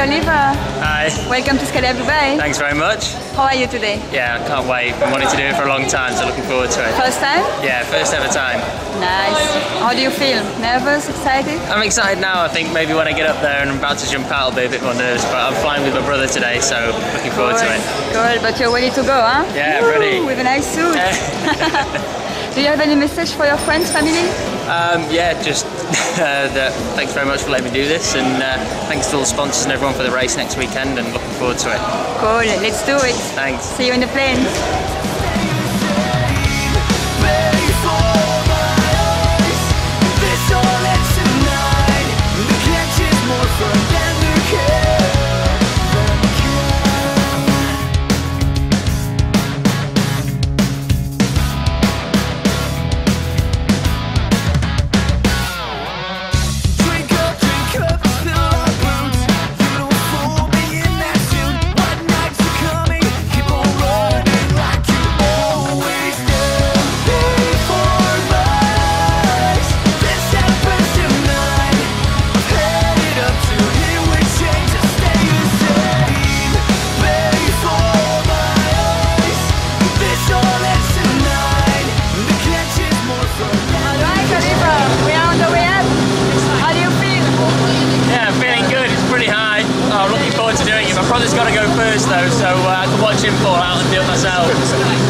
Hi Oliver. Hi. Welcome to Skydive Dubai. Thanks very much. How are you today? Yeah, I can't wait. Been wanting to do it for a long time, so looking forward to it. First time? Yeah, first ever time. Nice. How do you feel? Nervous? Excited? I'm excited now. I think maybe when I get up there and I'm about to jump out, I'll be a bit more nervous, but I'm flying with my brother today, so looking forward to it. Cool, but you're ready to go, huh? Yeah, Woo, ready. with a nice suit. Do you have any message for your friends, family? Yeah, just thanks very much for letting me do this, and thanks to all the sponsors and everyone for the race next weekend, and looking forward to it. Cool, let's do it. Thanks. See you in the plane. My brother's got to go first though, so I can watch him fall out and do it myself. Do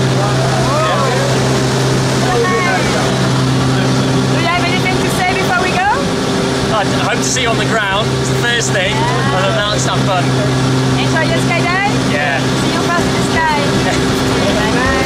you have anything to say before we go? I hope to see you on the ground, it's the first thing, and then now let's have fun. Enjoy your skydive? Yeah. See you fast in the sky. Bye bye.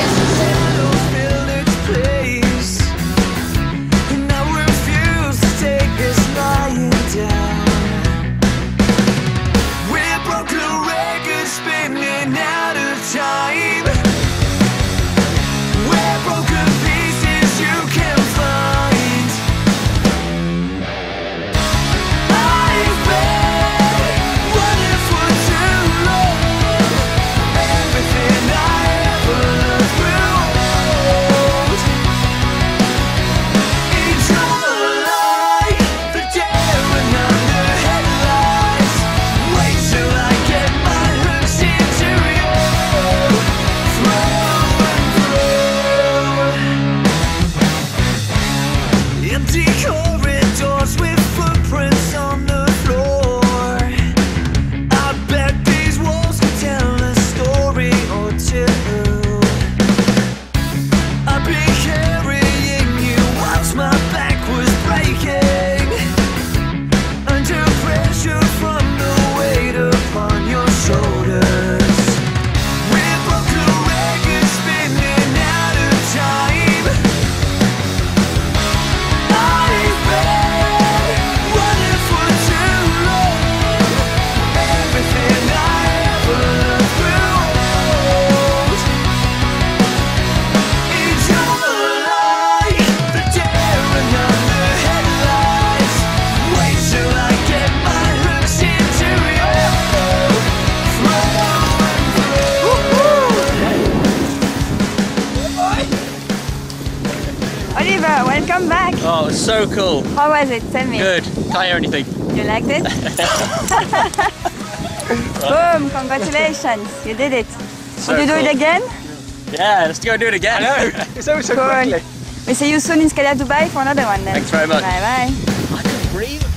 Oliver, welcome back. Oh, it was so cool. How was it? Tell me. Good. Can't hear anything. You liked it? Boom, congratulations. You did it. So Would you do cool. it again? Yeah, let's go do it again. I know. It's over so cool. quickly. We see you soon in Skydive Dubai for another one then. Thanks very much. Bye bye. I couldn't breathe.